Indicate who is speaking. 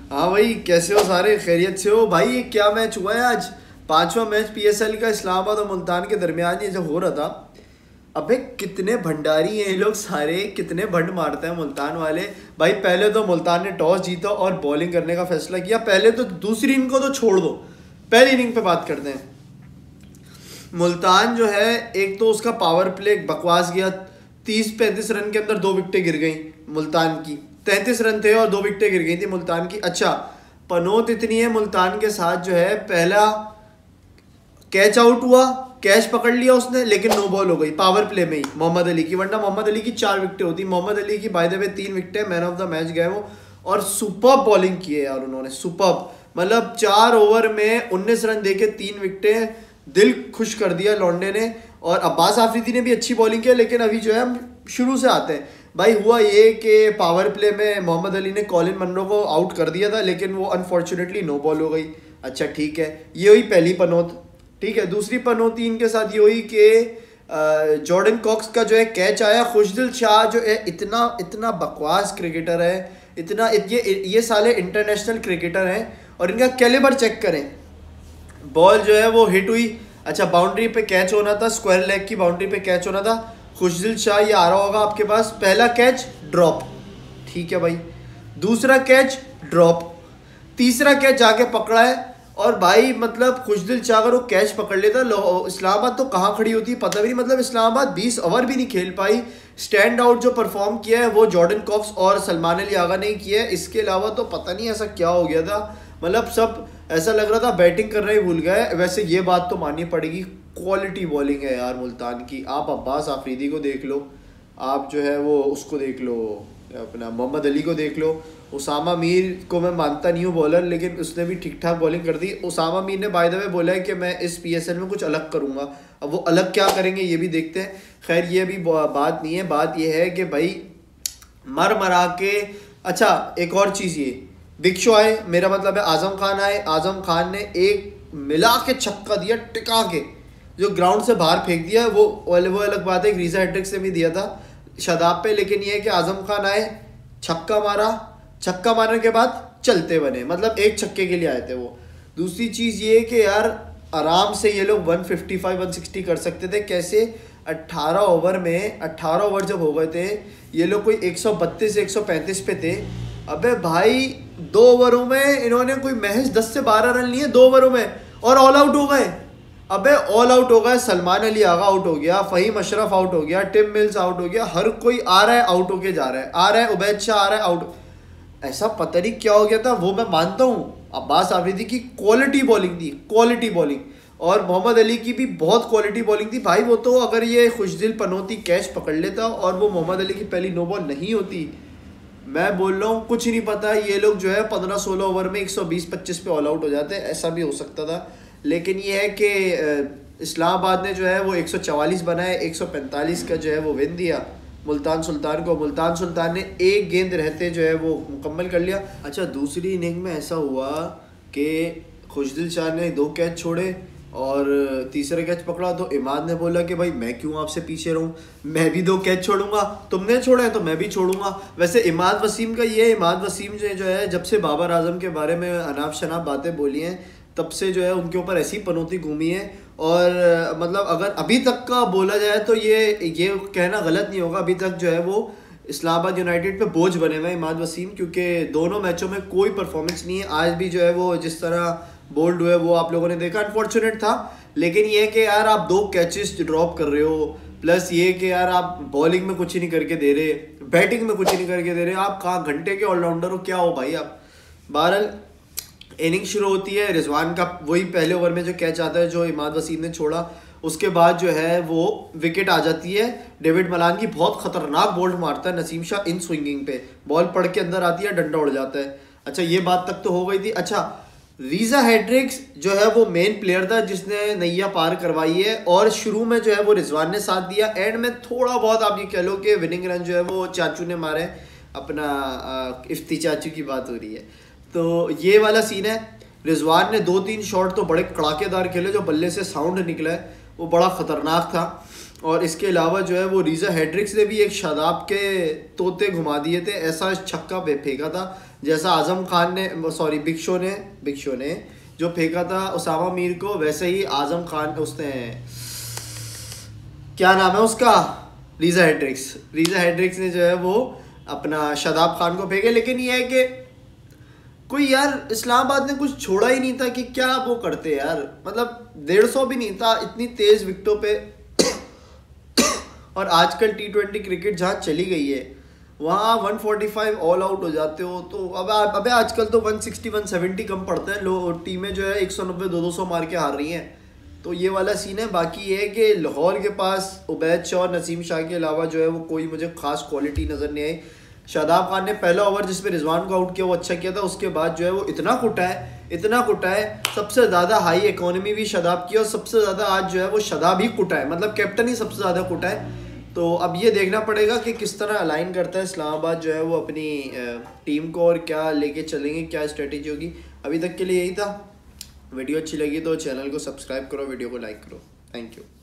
Speaker 1: हाँ भाई, कैसे हो सारे? खैरियत से हो भाई? ये क्या मैच हुआ है आज? पांचवा मैच पीएसएल का इस्लामाबाद और मुल्तान के दरमियान ये जो हो रहा था। अबे कितने भंडारी हैं ये लोग सारे, कितने भंड मारते हैं मुल्तान वाले। भाई पहले तो मुल्तान ने टॉस जीता और बॉलिंग करने का फैसला किया। पहले तो दूसरी इनिंग को तो छोड़ दो, पहली इनिंग पे बात करते हैं। मुल्तान जो है, एक तो उसका पावर प्ले बकवास गया। 30-35 रन के अंदर 2 विकेटें गिर गई मुल्तान की। 33 रन थे और 2 विकेटें गिर गई थी मुल्तान की। अच्छा, पनौत इतनी है मुल्तान के साथ जो है, पहला कैच आउट हुआ, कैच पकड़ लिया उसने, लेकिन नो बॉल हो गई पावर प्ले में ही मोहम्मद अली की। वरना मोहम्मद अली की 4 विकेटें होती। मोहम्मद अली की बाय द वे 3 विकेटें, मैन ऑफ द मैच गए वो। और सुपर्ब बॉलिंग की है यार उन्होंने, सुपर्ब। मतलब 4 ओवर में 19 रन देके 3 विकेटें, दिल खुश कर दिया लौंडे ने। और अब्बास आफरीदी ने भी अच्छी बॉलिंग की, लेकिन अभी जो है हम शुरू से आते हैं। भाई हुआ ये कि पावर प्ले में मोहम्मद अली ने कॉलिन मनरो को आउट कर दिया था, लेकिन वो अनफॉर्चुनेटली नो बॉल हो गई। अच्छा ठीक है, ये हुई पहली पनौत। ठीक है, दूसरी पनौती इनके साथ ये हुई कि जॉर्डन कॉक्स का जो है कैच आया। खुशदिल शाह जो है इतना इतना बकवास क्रिकेटर है, इतना ये साले इंटरनेशनल क्रिकेटर हैं, और इनका कैलिबर चेक करें। बॉल जो है वो हिट हुई। अच्छा, बाउंड्री पे कैच होना था, स्क्वायर लेग की बाउंड्री पे कैच होना था। खुशदिल शाह, ये आ रहा होगा आपके पास, पहला कैच ड्रॉप। ठीक है भाई, दूसरा कैच ड्रॉप, तीसरा कैच जाके पकड़ा है। और भाई मतलब खुशदिल शाह अगर वो कैच पकड़ लेता, इस्लामाबाद तो कहाँ खड़ी होती है पता भी नहीं। मतलब इस्लामाबाद 20 ओवर भी नहीं खेल पाई। स्टैंड आउट जो परफॉर्म किया है वो जॉर्डन कॉक्स और सलमान अली आगा ने किया है। इसके अलावा तो पता नहीं ऐसा क्या हो गया था। मतलब सब ऐसा लग रहा था बैटिंग करना ही भूल गए। वैसे ये बात तो माननी पड़ेगी, क्वालिटी बॉलिंग है यार मुल्तान की। आप अब्बास आफरीदी को देख लो, आप जो है वो उसको देख लो, अपना मोहम्मद अली को देख लो। उसामा मीर को मैं मानता नहीं हूँ बॉलर, लेकिन उसने भी ठीक ठाक बॉलिंग कर दी। उसामा मीर ने बाय द वे बोला है कि मैं इस पीएसएल में कुछ अलग करूँगा। अब वो अलग क्या करेंगे ये भी देखते हैं। खैर ये भी बात नहीं है। बात ये है कि भाई मर मरा के, अच्छा एक और चीज़, ये बिग शो आए, मेरा मतलब है आजम खान आए। आजम खान ने एक मिला के छक्का दिया, टिका के, जो ग्राउंड से बाहर फेंक दिया। वो अलग बात है, एक रीजा हैट्रिक से भी दिया था शादाब पे। लेकिन ये है कि आजम खान आए, छक्का मारा, छक्का मारने के बाद चलते बने। मतलब एक छक्के के लिए आए थे वो। दूसरी चीज़ ये है कि यार आराम से ये लोग 155-160 कर सकते थे। कैसे? 18 ओवर में, 18 ओवर जब हो गए थे, ये लोग कोई 132-135 पे थे। अबे भाई 2 ओवरों में इन्होंने कोई महज 10 से 12 रन लिए 2 ओवरों में, और ऑल आउट हो गए। अबे ऑल आउट हो गए। सलमान अली आगा आउट हो गया, फ़हीम अशरफ आउट हो गया, टिम मिल्स आउट हो गया। हर कोई आ रहा है, आउट होके जा रहा है, आ रहा है, उबैद शाह आ रहा है, आउट। ऐसा पता नहीं क्या हो गया था। वो मैं मानता हूँ अब्बास आफरीदी की क्वालिटी बॉलिंग थी, क्वालिटी बॉलिंग, और मोहम्मद अली की भी बहुत क्वालिटी बॉलिंग थी। भाई वो तो अगर ये खुशदिल पनौती कैच पकड़ लेता और वो मोहम्मद अली की पहली नो बॉल नहीं होती, मैं बोल रहा हूँ कुछ नहीं पता, ये लोग जो है 15-16 ओवर में 120-25 पे ऑल आउट हो जाते हैं। ऐसा भी हो सकता था। लेकिन ये है कि इस्लामाबाद ने जो है वो 144 बनाए, 145 का जो है वो विन दिया मुल्तान सुल्तान को। मुल्तान सुल्तान ने एक गेंद रहते जो है वो मुकम्मल कर लिया। अच्छा, दूसरी इनिंग में ऐसा हुआ कि खुशदिल शाह ने 2 कैच छोड़े और तीसरा कैच पकड़ा, तो इमाद ने बोला कि भाई मैं क्यों आपसे पीछे रहूं, मैं भी 2 कैच छोड़ूंगा, तुमने छोड़े हैं तो मैं भी छोड़ूंगा। वैसे इमाद वसीम का ये, इमाद वसीम जो है जब से बाबर आजम के बारे में अनाप शनाप बातें बोली हैं, तब से जो है उनके ऊपर ऐसी पनौती घूमी है। और मतलब अगर अभी तक का बोला जाए तो ये कहना गलत नहीं होगा, अभी तक जो है वो इस्लामाबाद यूनाइटेड पे बोझ बने हुए इमाद वसीम, क्योंकि दोनों मैचों में कोई परफॉर्मेंस नहीं है। आज भी जो है वो जिस तरह बोल्ड हुए वो आप लोगों ने देखा, अनफॉर्चुनेट था। लेकिन ये है कि यार आप 2 कैचेस ड्रॉप कर रहे हो, प्लस ये कि यार आप बॉलिंग में कुछ ही नहीं करके दे रहे, बैटिंग में कुछ ही नहीं करके दे रहे। आप कहाँ घंटे के ऑलराउंडर हो, क्या हो भाई आप? बहरहाल इनिंग शुरू होती है, रिजवान का वही पहले ओवर में जो कैच आता है जो इमाद वसीम ने छोड़ा, उसके बाद जो है वो विकेट आ जाती है। डेविड मलान की बहुत खतरनाक बॉल मारता है नसीम शाह इन स्विंगिंग पे, बॉल पड़ के अंदर आती है, डंडा उड़ जाता है। अच्छा, ये बात तक तो हो गई थी। अच्छा, रीजा हैड्रिक्स जो है वो मेन प्लेयर था जिसने नैया पार करवाई है, और शुरू में जो है वो रिजवान ने साथ दिया, एंड में थोड़ा बहुत आप ये कह लो कि विनिंग रन जो है वो चाचू ने मारे। अपना इफ्ती चाचू की बात हो रही है, तो ये वाला सीन है। रिजवान ने 2-3 शॉट तो बड़े कड़ाकेदार खेले, जो बल्ले से साउंड निकला है वो बड़ा ख़तरनाक था। और इसके अलावा जो है वो रीजा हैड्रिक्स ने भी एक शादाब के तोते घुमा दिए थे, ऐसा छक्का फेंका था जैसा आजम खान ने, सॉरी बिग शो ने जो फेंका था उसामा मीर को, वैसे ही आजम खान उसने, क्या नाम है उसका, रीज़ा हेड्रिक्स ने जो है वो अपना शादाब खान को फेंके। लेकिन ये है कि कोई यार इस्लामाबाद ने कुछ छोड़ा ही नहीं था कि क्या वो करते यार, मतलब 150 भी नहीं था इतनी तेज विकेटों पे। और आजकल T20 क्रिकेट जहाँ चली गई है वहाँ 145 ऑल आउट हो जाते हो, तो अबे आजकल तो 160 170 कम पड़ता है, लो टीमें जो है 190 200 मार के हार रही हैं। तो ये वाला सीन है। बाकी ये है कि लाहौर के पास उबैद शाह और नसीम शाह के अलावा जो है वो कोई मुझे खास क्वालिटी नज़र नहीं आई। शादाब खान ने पहला ओवर जिसमें रिजवान को आउट किया वो अच्छा किया था, उसके बाद जो है वो इतना कुटा है, सबसे ज़्यादा हाई इकोनॉमी भी शादाब की और सबसे ज़्यादा आज जो है वो शादाब ही कुटा है, मतलब कैप्टन ही सबसे ज़्यादा कुटा है। तो अब ये देखना पड़ेगा कि किस तरह अलाइन करता है इस्लामाबाद जो है वो अपनी टीम को और क्या लेके चलेंगे, क्या स्ट्रेटेजी होगी। अभी तक के लिए यही था। वीडियो अच्छी लगी तो चैनल को सब्सक्राइब करो, वीडियो को लाइक करो। Thank you.